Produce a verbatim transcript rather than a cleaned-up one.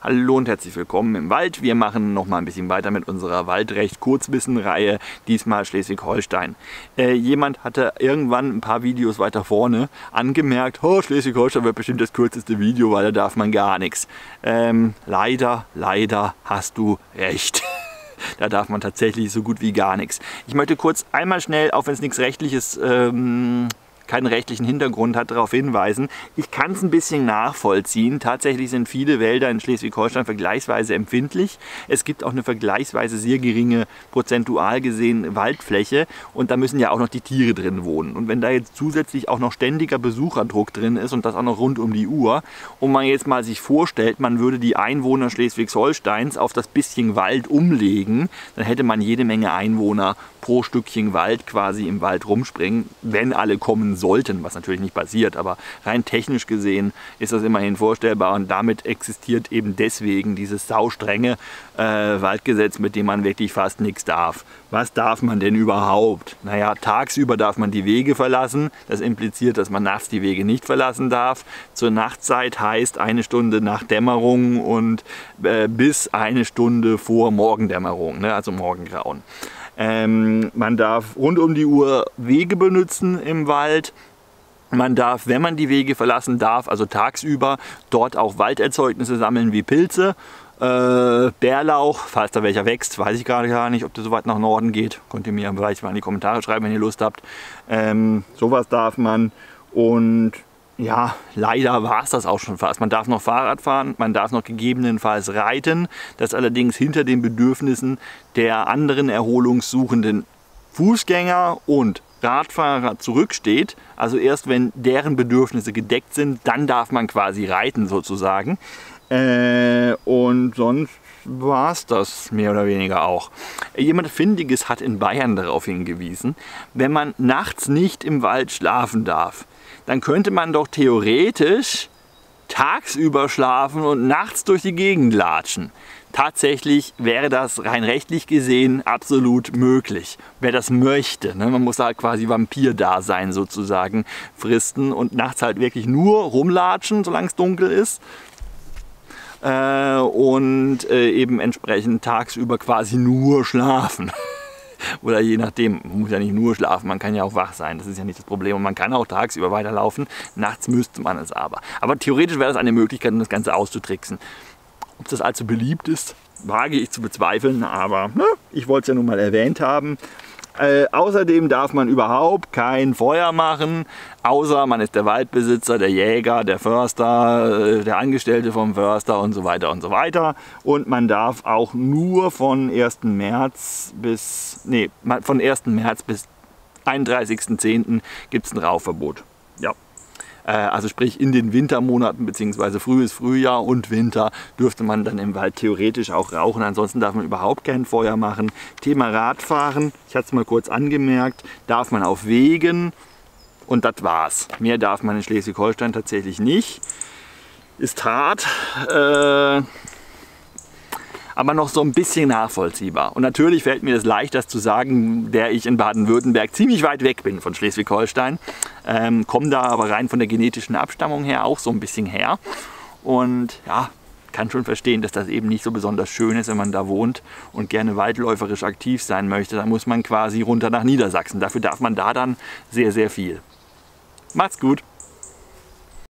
Hallo und herzlich willkommen im Wald. Wir machen noch mal ein bisschen weiter mit unserer Waldrecht-Kurzwissen-Reihe, diesmal Schleswig-Holstein. Äh, jemand hatte irgendwann ein paar Videos weiter vorne angemerkt, oh, Schleswig-Holstein wird bestimmt das kürzeste Video, weil da darf man gar nichts. Ähm, leider, leider hast du recht. Da darf man tatsächlich so gut wie gar nichts. Ich möchte kurz einmal schnell, auch wenn es nichts Rechtliches ähm, keinen rechtlichen Hintergrund hat, darauf hinweisen. Ich kann es ein bisschen nachvollziehen. Tatsächlich sind viele Wälder in Schleswig-Holstein vergleichsweise empfindlich. Es gibt auch eine vergleichsweise sehr geringe, prozentual gesehen, Waldfläche und da müssen ja auch noch die Tiere drin wohnen. Und wenn da jetzt zusätzlich auch noch ständiger Besucherdruck drin ist und das auch noch rund um die Uhr und man jetzt mal sich vorstellt, man würde die Einwohner Schleswig-Holsteins auf das bisschen Wald umlegen, dann hätte man jede Menge Einwohner pro Stückchen Wald quasi im Wald rumspringen, wenn alle kommen sollten, was natürlich nicht passiert, aber rein technisch gesehen ist das immerhin vorstellbar und damit existiert eben deswegen dieses saustrenge äh, Waldgesetz, mit dem man wirklich fast nichts darf. Was darf man denn überhaupt? Naja, tagsüber darf man die Wege verlassen, das impliziert, dass man nachts die Wege nicht verlassen darf. Zur Nachtzeit heißt eine Stunde nach Dämmerung und äh, bis eine Stunde vor Morgendämmerung, ne? Also Morgengrauen. Ähm, man darf rund um die Uhr Wege benutzen im Wald. Man darf, wenn man die Wege verlassen darf, also tagsüber, dort auch Walderzeugnisse sammeln wie Pilze, äh, Bärlauch, falls da welcher wächst, weiß ich gerade gar nicht, ob das so weit nach Norden geht. Könnt ihr mir vielleicht mal in die Kommentare schreiben, wenn ihr Lust habt. Ähm, sowas darf man und ja, leider war es das auch schon fast. Man darf noch Fahrrad fahren, man darf noch gegebenenfalls reiten, das allerdings hinter den Bedürfnissen der anderen erholungssuchenden Fußgänger und Radfahrer zurücksteht. Also erst wenn deren Bedürfnisse gedeckt sind, dann darf man quasi reiten sozusagen. Äh, und sonst war es das mehr oder weniger auch. Jemand Findiges hat in Bayern darauf hingewiesen, wenn man nachts nicht im Wald schlafen darf, dann könnte man doch theoretisch tagsüber schlafen und nachts durch die Gegend latschen. Tatsächlich wäre das rein rechtlich gesehen absolut möglich, wer das möchte. Ne? Man muss halt quasi Vampir-Dasein sozusagen fristen und nachts halt wirklich nur rumlatschen, solange es dunkel ist. Äh, und äh, eben entsprechend tagsüber quasi nur schlafen. Oder je nachdem, man muss ja nicht nur schlafen, man kann ja auch wach sein, das ist ja nicht das Problem. Und man kann auch tagsüber weiterlaufen, nachts müsste man es aber. Aber theoretisch wäre das eine Möglichkeit, um das Ganze auszutricksen. Ob das allzu beliebt ist, wage ich zu bezweifeln, aber ne, ich wollte es ja nun mal erwähnt haben. Äh, außerdem darf man überhaupt kein Feuer machen, außer man ist der Waldbesitzer, der Jäger, der Förster, äh, der Angestellte vom Förster und so weiter und so weiter. Und man darf auch nur von ersten März bis, nee, von ersten März bis einunddreißigsten zehnten gibt es ein Rauchverbot. Ja. Also sprich in den Wintermonaten bzw. frühes Frühjahr und Winter dürfte man dann im Wald theoretisch auch rauchen. Ansonsten darf man überhaupt kein Feuer machen. Thema Radfahren, ich hatte es mal kurz angemerkt, darf man auf Wegen und das war's. Mehr darf man in Schleswig-Holstein tatsächlich nicht. Ist hart, äh, aber noch so ein bisschen nachvollziehbar. Und natürlich fällt mir das leicht, das zu sagen, der ich in Baden-Württemberg ziemlich weit weg bin von Schleswig-Holstein. Ähm, komme da aber rein von der genetischen Abstammung her auch so ein bisschen her. Und ja, kann schon verstehen, dass das eben nicht so besonders schön ist, wenn man da wohnt und gerne waldläuferisch aktiv sein möchte. Da muss man quasi runter nach Niedersachsen. Dafür darf man da dann sehr, sehr viel. Macht's gut!